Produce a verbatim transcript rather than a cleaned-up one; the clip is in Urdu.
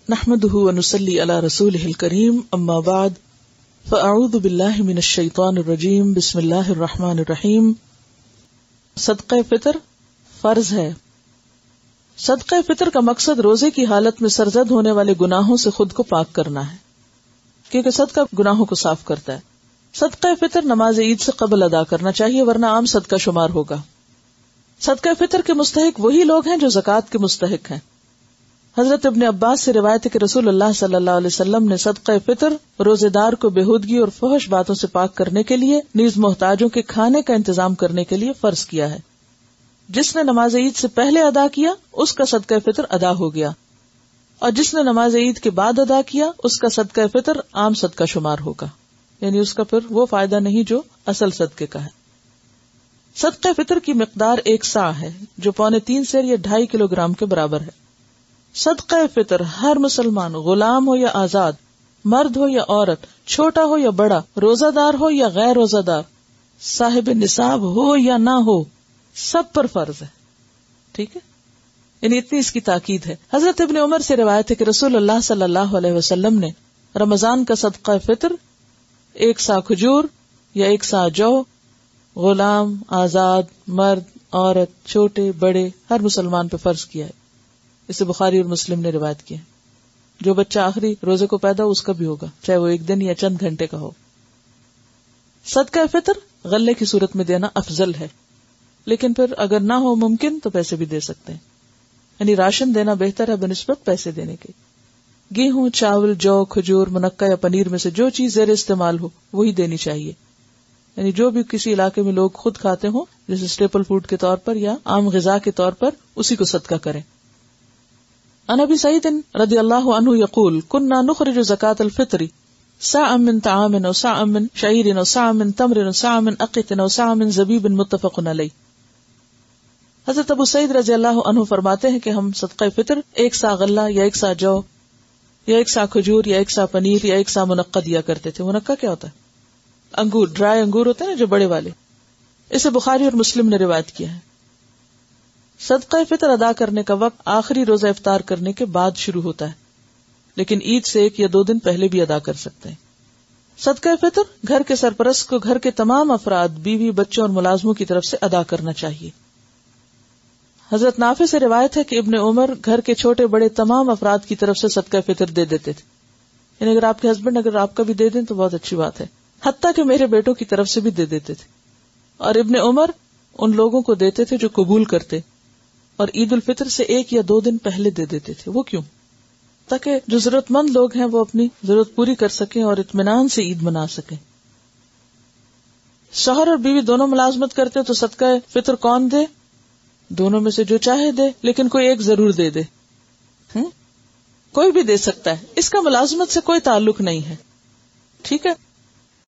نحمده ونصلي على رسوله الكريم اما بعد فاعوذ بالله من الشیطان الرجیم بسم اللہ الرحمن الرحیم. صدقہ فطر فرض ہے. صدقہ فطر کا مقصد روزے کی حالت میں سرزد ہونے والے گناہوں سے خود کو پاک کرنا ہے، کیونکہ صدقہ گناہوں کو صاف کرتا ہے. صدقہ فطر نماز عید سے قبل ادا کرنا چاہیے ورنہ عام صدقہ شمار ہوگا. صدقہ فطر کے مستحق وہی لوگ ہیں جو زکوٰۃ کے مستحق ہیں. حضرت ابن عباس سے روایت ہے کہ رسول اللہ صلی اللہ علیہ وسلم نے صدقہ فطر روزے دار کو بےہودگی اور فحش باتوں سے پاک کرنے کے لیے نیز محتاجوں کے کھانے کا انتظام کرنے کے لیے فرض کیا ہے. جس نے نماز عید سے پہلے ادا کیا اس کا صدقہ فطر ادا ہو گیا، اور جس نے نماز عید کے بعد ادا کیا اس کا صدقہ فطر عام صدقہ شمار ہوگا، یعنی اس کا پھر وہ فائدہ نہیں جو اصل صدقے کا ہے. صدقہ فطر کی مقدار ایک سا ہے جو پونے تین سیر یا ڈھائی کلو گرام کے برابر ہے. صدقہ فطر ہر مسلمان، غلام ہو یا آزاد، مرد ہو یا عورت، چھوٹا ہو یا بڑا، روزہ دار ہو یا غیر روزہ دار، صاحب نصاب ہو یا نہ ہو، سب پر فرض ہے. ٹھیک ہے، یعنی اتنی اس کی تاکید ہے. حضرت ابن عمر سے روایت ہے کہ رسول اللہ صلی اللہ علیہ وسلم نے رمضان کا صدقہ فطر ایک سا کھجور یا ایک سا جو غلام، آزاد، مرد، عورت، چھوٹے بڑے ہر مسلمان پہ فرض کیا ہے. اسے بخاری اور مسلم نے روایت کیا. جو بچہ آخری روزے کو پیدا ہو اس کا بھی ہوگا، چاہے وہ ایک دن یا چند گھنٹے کا ہو. صدقہ فطر غلے کی صورت میں دینا افضل ہے، لیکن پھر اگر نہ ہو ممکن تو پیسے بھی دے سکتے ہیں، یعنی راشن دینا بہتر ہے بنسبت پیسے دینے کے. گیہوں، چاول، جو، کھجور، منقع یا پنیر میں سے جو چیز زیر استعمال ہو وہی دینی چاہیے، یعنی جو بھی کسی علاقے میں لوگ خود کھاتے ہوں جیسے اسٹیپل فوڈ کے طور پر یا عام غذا کے طور پر، اسی کو صدقہ کریں. عن ابی سعید رضی اللہ عنہ یقول كنا نخرج زکاة الفطر صاعا من طعام و صاعا من شعیر و صاعا من تمر و صاعا من اقط و صاعا من زبیب متفق علیہ. حضرت ابو سعید رضی اللہ عنہ فرماتے ہیں کہ ہم صدقہ فطر ایک سا غلہ یا ایک سا جو یا ایک سا کھجور یا ایک سا پنیر یا ایک سا منقع دیا کرتے تھے. منقع کیا ہوتا ہے؟ انگور، ڈرائی انگور ہوتے ہیں نا جو بڑے والے. اسے بخاری اور مسلم نے روایت کیا ہے. صدقہ فطر ادا کرنے کا وقت آخری روزہ افطار کرنے کے بعد شروع ہوتا ہے، لیکن عید سے ایک یا دو دن پہلے بھی ادا کر سکتے ہیں. صدقہ فطر گھر کے سرپرست کو گھر کے تمام افراد، بیوی، بچوں اور ملازموں کی طرف سے ادا کرنا چاہیے. حضرت نافع سے روایت ہے کہ ابن عمر گھر کے چھوٹے بڑے تمام افراد کی طرف سے صدقہ فطر دے دیتے تھے، یعنی اگر آپ کے ہسبینڈ اگر آپ کا بھی دے دیں تو بہت اچھی بات ہے، حتیٰ کہ میرے بیٹوں کی طرف سے بھی دے دیتے تھے. اور ابن عمر ان لوگوں کو دیتے تھے جو قبول کرتے، اور عید الفطر سے ایک یا دو دن پہلے دے دیتے تھے. وہ کیوں؟ تاکہ جو ضرورت مند لوگ ہیں وہ اپنی ضرورت پوری کر سکیں اور اطمینان سے عید منا سکیں. شوہر اور بیوی دونوں ملازمت کرتے تو صدقہ فطر کون دے؟ دونوں میں سے جو چاہے دے، لیکن کوئی ایک ضرور دے دے. ہم؟ کوئی بھی دے سکتا ہے، اس کا ملازمت سے کوئی تعلق نہیں ہے. ٹھیک ہے.